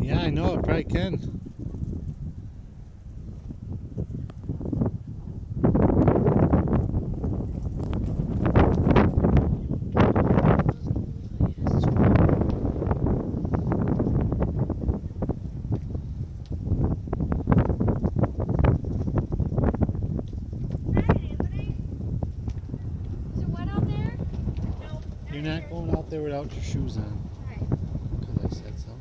Yeah, I know, it probably can. You're not going out there without your shoes on. Right. Because I said so.